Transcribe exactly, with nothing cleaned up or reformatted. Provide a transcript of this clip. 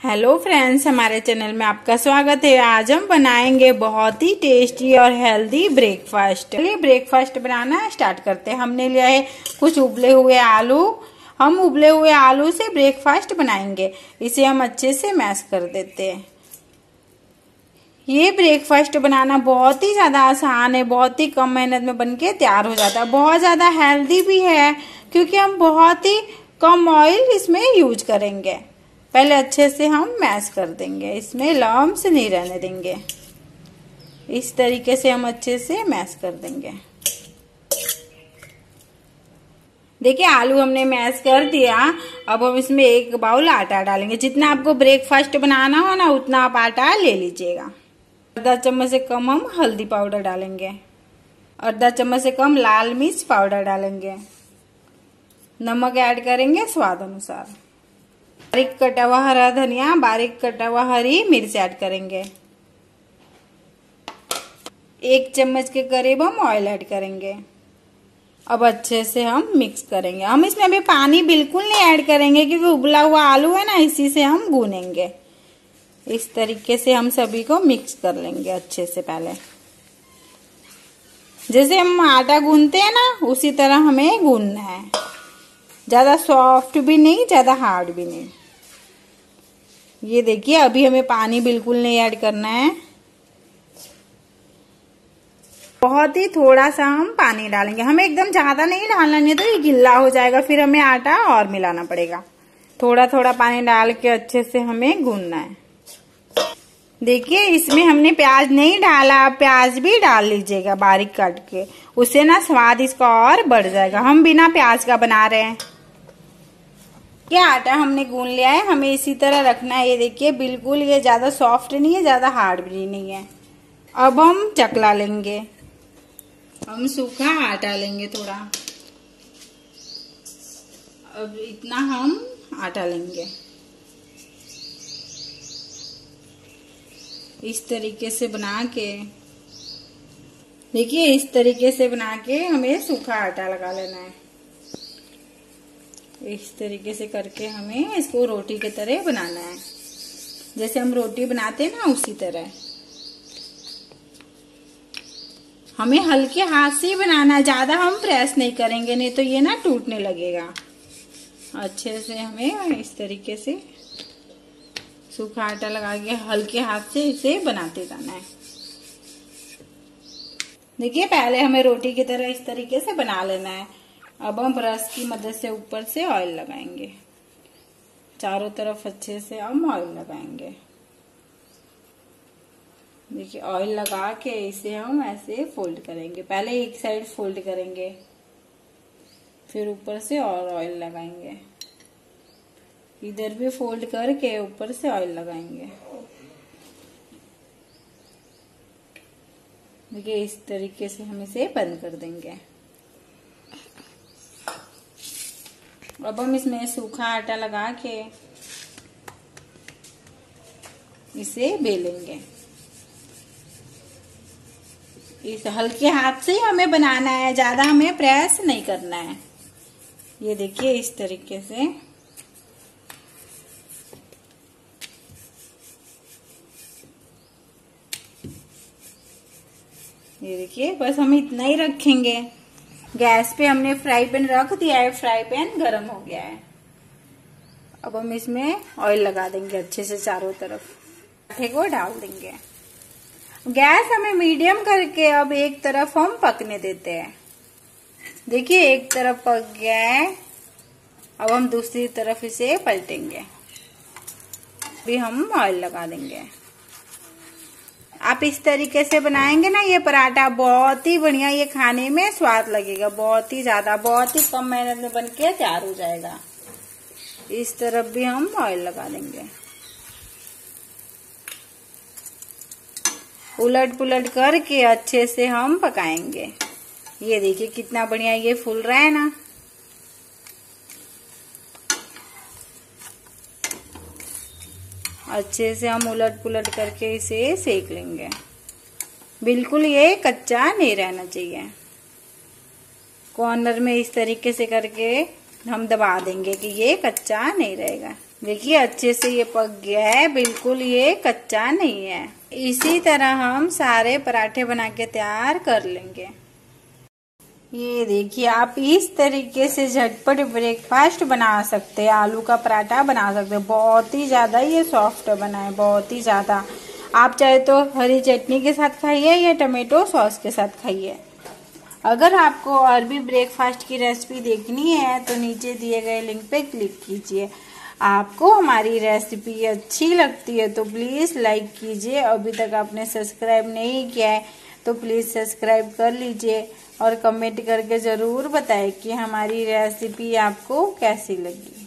Hello friends, हमारे channel में आपका स्वागत है। आज हम बनाएंगे बहुत ही टेस्टी और हेल्दी ब्रेकफास्ट। चलिए ब्रेकफास्ट बनाना स्टार्ट करते हैं। हमने लिया है कुछ उबले हुए आलू। हम उबले हुए आलू से ब्रेकफास्ट बनाएंगे। इसे हम अच्छे से मैश कर देते हैं। ये ब्रेकफास्ट बनाना बहुत ही ज्यादा आसान है, बहुत ही कम मेहनत में बनके तैयार हो जाता है। बहुत ज्यादा हेल्दी भी है क्योंकि हम बहुत ही कम ऑयल इसमें यूज करेंगे। पहले अच्छे से हम मैश कर देंगे, इसमें लम्स नहीं रहने देंगे। इस तरीके से हम अच्छे से मैश कर देंगे। देखिए आलू हमने मैश कर दिया। अब हम इसमें एक बाउल आटा डालेंगे। जितना आपको ब्रेकफास्ट बनाना हो ना उतना आप आटा ले लीजिएगा। आधा चम्मच से कम हम हल्दी पाउडर डालेंगे। आधा चम्मच से कम लाल मिर्च पाउडर डालेंगे। नमक ऐड करेंगे स्वाद अनुसार। बारीक कटा हुआ हरा धनिया, बारीक कटा हुआ हरी मिर्च ऐड करेंगे। एक चम्मच के करीब हम ऑयल ऐड करेंगे। अब अच्छे से हम मिक्स करेंगे। हम इसमें अभी पानी बिल्कुल नहीं ऐड करेंगे क्योंकि उबला हुआ आलू है ना, इसी से हम गूनेंगे। इस तरीके से हम सभी को मिक्स कर लेंगे अच्छे से। पहले जैसे हम आटा गूंथते हैं ना उसी तरह हमें गूंथना है। ज्यादा सॉफ्ट भी नहीं, ज्यादा हार्ड भी नहीं। ये देखिए अभी हमें पानी बिल्कुल नहीं ऐड करना है। बहुत ही थोड़ा सा हम पानी डालेंगे। हमें एकदम ज्यादा नहीं डालना, नहीं तो ये गिल्ला हो जाएगा, फिर हमें आटा और मिलाना पड़ेगा। थोड़ा थोड़ा पानी डाल के अच्छे से हमें गूंथना है। देखिए इसमें हमने प्याज नहीं डाला, प्याज भी डाल लीजिएगा बारीक काट के। उससे ना स्वाद इसका और बढ़ जाएगा। हम बिना प्याज का बना रहे हैं। क्या आटा हमने गूंथ लिया है, हमें इसी तरह रखना है। ये देखिए बिल्कुल ये ज्यादा सॉफ्ट नहीं है, ज्यादा हार्ड भी नहीं है। अब हम चकला लेंगे। हम सूखा आटा लेंगे थोड़ा। अब इतना हम आटा लेंगे। इस तरीके से बना के, देखिए इस तरीके से बना के हमें सूखा आटा लगा लेना है। इस तरीके से करके हमें इसको रोटी की तरह बनाना है। जैसे हम रोटी बनाते हैं ना उसी तरह हमें हल्के हाथ से ही बनाना है। ज्यादा हम प्रेस नहीं करेंगे, नहीं तो ये ना टूटने लगेगा। अच्छे से हमें इस तरीके से सूखा आटा लगा के हल्के हाथ से इसे बनाते जाना है। देखिए पहले हमें रोटी की तरह इस तरीके से बना लेना है। अब हम ब्रश की मदद से ऊपर से ऑयल लगाएंगे। चारों तरफ अच्छे से हम ऑयल लगाएंगे। देखिए ऑयल लगा के इसे हम ऐसे फोल्ड करेंगे। पहले एक साइड फोल्ड करेंगे, फिर ऊपर से और ऑयल लगाएंगे। इधर भी फोल्ड करके ऊपर से ऑयल लगाएंगे। देखिए इस तरीके से हम इसे बंद कर देंगे। अब हम इसमें सूखा आटा लगा के इसे बेलेंगे। इस हल्के हाथ से ही हमें बनाना है, ज्यादा हमें प्रेस नहीं करना है। ये देखिए इस तरीके से। ये देखिए बस हम इतना ही रखेंगे। गैस पे हमने फ्राई पैन रख दिया है। फ्राई पैन गरम हो गया है। अब हम इसमें ऑयल लगा देंगे अच्छे से चारों तरफ। आटे को डाल देंगे। गैस हमें मीडियम करके अब एक तरफ हम पकने देते हैं। देखिए एक तरफ पक गया है। अब हम दूसरी तरफ इसे पलटेंगे। अभी हम ऑयल लगा देंगे। आप इस तरीके से बनाएंगे ना ये पराठा, बहुत ही बढ़िया ये खाने में स्वाद लगेगा। बहुत ही ज्यादा, बहुत ही कम मेहनत में बनके तैयार हो जाएगा। इस तरफ भी हम ऑयल लगा देंगे। उलट पुलट करके अच्छे से हम पकाएंगे। ये देखिए कितना बढ़िया ये फूल रहा है ना। अच्छे से हम उलट पुलट करके इसे सेक लेंगे। बिल्कुल ये कच्चा नहीं रहना चाहिए। कॉर्नर में इस तरीके से करके हम दबा देंगे कि ये कच्चा नहीं रहेगा। देखिए अच्छे से ये पक गया है, बिल्कुल ये कच्चा नहीं है। इसी तरह हम सारे पराठे बना के तैयार कर लेंगे। ये देखिए आप इस तरीके से झटपट ब्रेकफास्ट बना सकते हैं, आलू का पराठा बना सकते हैं। बहुत ही ज्यादा ये सॉफ्ट बना है, बहुत ही ज्यादा। आप चाहे तो हरी चटनी के साथ खाइए या टमेटो सॉस के साथ खाइए। अगर आपको और भी ब्रेकफास्ट की रेसिपी देखनी है तो नीचे दिए गए लिंक पे क्लिक कीजिए। आपको हमारी रेसिपी अच्छी लगती है तो प्लीज लाइक कीजिए। अभी तक आपने सब्सक्राइब नहीं किया है तो प्लीज सब्सक्राइब कर लीजिए और कमेंट करके जरूर बताएं कि हमारी रेसिपी आपको कैसी लगी।